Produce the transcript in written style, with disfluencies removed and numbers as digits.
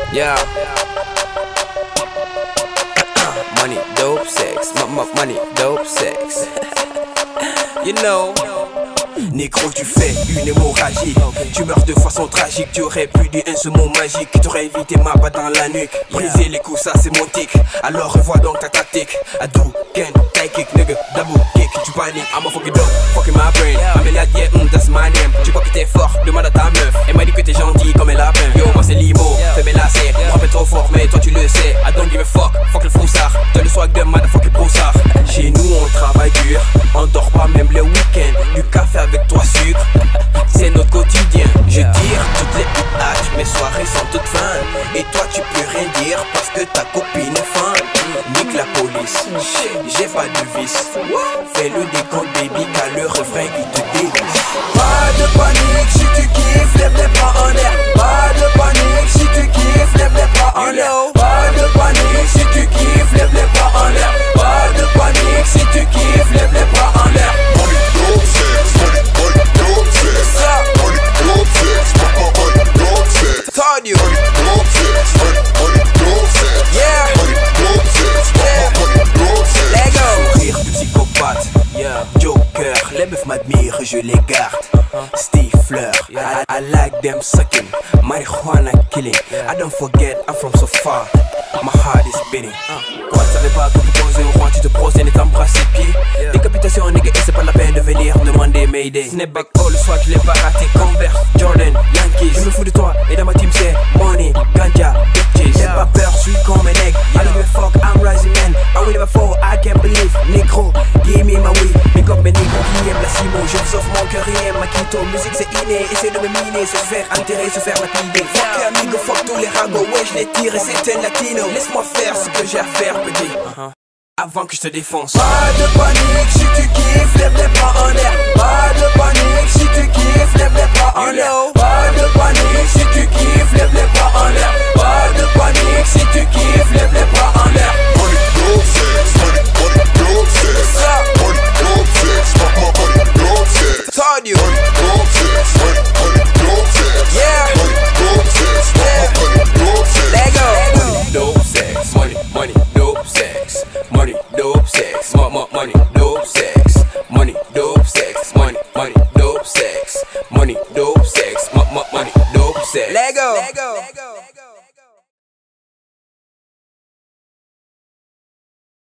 Yeah. Money, dope, sex. Money, dope, sex. You know. Négro, tu fais une hémorragie. Tu meurs de façon tragique. Tu aurais pu dire un seul mot magique qui t'aurait évité ma balle dans la nuque. Briser les coups, ça c'est mon tic. Alors revois donc ta tactique. Ado, Ken, tie kick, nigga, double kick. Tu paniques, I'm a fucking dog, fucking my brain. Amélia Diet, that's my name. Tu crois que t'es fort, demande à ta meuf. Elle m'a dit que t'es gentil comme elle a peine. Yo, moi c'est Limo, fais mes lacets. Rappelle trop fort, mais toi tu le sais. I don't give a fuck le froussard. T'as le swag de motherfucking broussard. Chez nous on travaille dur, on dort pas même le week-end. Du café avec toi sucre, c'est notre quotidien. Je tire toutes les haches, mes soirées sont toutes fun. Et toi tu peux rien dire parce que ta copine est fan. Nique la police, j'ai pas de vice. Fais le décompte baby car le refrain il te dévisse. Pas de panique si tu kiffes, lève les bras en l'air. Pas de panique si tu kiffes, lève les bras en l'air. Pas de panique si tu kiffes, lève les bras en l'air. Pas de panique si tu kiffes, lève les bras en l'air. Joker, les meufs m'admirent, je les garde. Steve Fleur, I like them sucking. Marijuana killing. I don't forget, I'm from so far. My heart is beating. Quoi, tu savais pas que pour poser au roi, tu te procèdes et t'embrasses ses pieds. Décapitation, nigga, et c'est pas la peine de venir demander Mayday. Snapback, oh le soir, je l'ai pas raté. Converse, Jordan, Yankees. Je me fous de toi, et dans ma team c'est money, ganja, bitches. J'ai pas peur, je suis comme un egg. I don't give a fuck, I'm rising man. I will never fall, I can't believe. Négro, give me my weed. Mais comme mes négros qui aiment la cimo, je vous offre mon cœur et ma quito. Musique c'est inné, essaie de me miner, se faire enterrer, se faire lapider. Fuck amigo, fuck tous les ragots, ouais je les tire et c'est un latino. Laisse-moi faire ce que j'ai à faire, petit. Avant que je te défonce. Pas de panique si tu kiffes, lève les bras en l'air. Pas de panique si tu kiffes, lève les bras en l'air. Pas de panique si tu kiffes, lève les bras en l'air. Pas de panique si tu kiffes, lève les bras en l'air. Money, dope, sex, money, dope, sex. Money, dope, sex, money, dope, sex. Told you. Money, dope, sex, money, dope, sex. Yeah. Money, dope, sex, money, dope, sex. Let go. Money, dope, sex. Money, dope, sex. Money, dope, sex. Money, dope, sex. Money, dope, sex. Money, dope, sex. Money, dope, sex. Money, dope, sex. Let go.